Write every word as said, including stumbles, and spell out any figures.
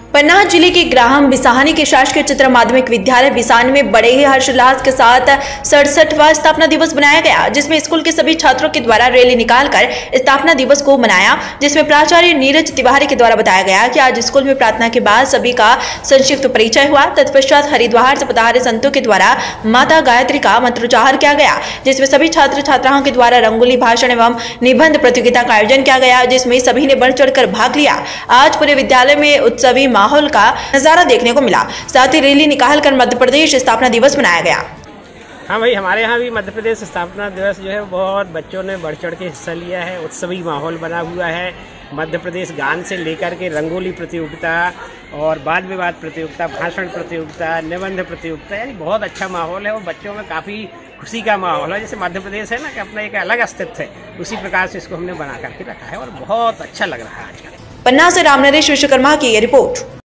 पन्ना जिले के ग्राम बिसाहनी के शासकीय चित्र माध्यमिक विद्यालय बिसाहनी में बड़े ही हर्षोल्लास के साथ सड़सठवां स्थापना दिवस मनाया गया, जिसमें स्कूल के सभी छात्रों के द्वारा रैली निकालकर स्थापना दिवस को मनाया। जिसमें प्राचार्य नीरज तिवारी के द्वारा बताया गया कि आज स्कूल में प्रार्थना के बाद सभी का संक्षिप्त परिचय हुआ। तत्पश्चात हरिद्वार से पधारे संतों के द्वारा माता गायत्री का मंत्रोच्चार किया गया, जिसमें सभी छात्र छात्राओं के द्वारा रंगोली भाषण एवं निबंध प्रतियोगिता का आयोजन किया गया, जिसमें सभी ने बढ़ चढ़कर भाग लिया। आज पूरे विद्यालय में उत्सवी माहौल का नजारा देखने को मिला। साथ ही रैली निकालकर मध्य प्रदेश स्थापना दिवस मनाया गया। हाँ भाई, हमारे यहाँ भी मध्य प्रदेश स्थापना दिवस जो है बहुत बच्चों ने बढ़ चढ़ के हिस्सा लिया है। उत्सवी माहौल बना हुआ है। मध्य प्रदेश गान से लेकर के रंगोली प्रतियोगिता और वाद विवाद प्रतियोगिता, भाषण प्रतियोगिता, निबंध प्रतियोगिता, यानी बहुत अच्छा माहौल है और बच्चों में काफ़ी खुशी का माहौल है। जैसे मध्य प्रदेश है ना कि अपना एक अलग अस्तित्व है, उसी प्रकार से इसको हमने बना करके रखा है और बहुत अच्छा लग रहा है आजकल। पन्ना से राम नरेश विश्वकर्मा की ये रिपोर्ट।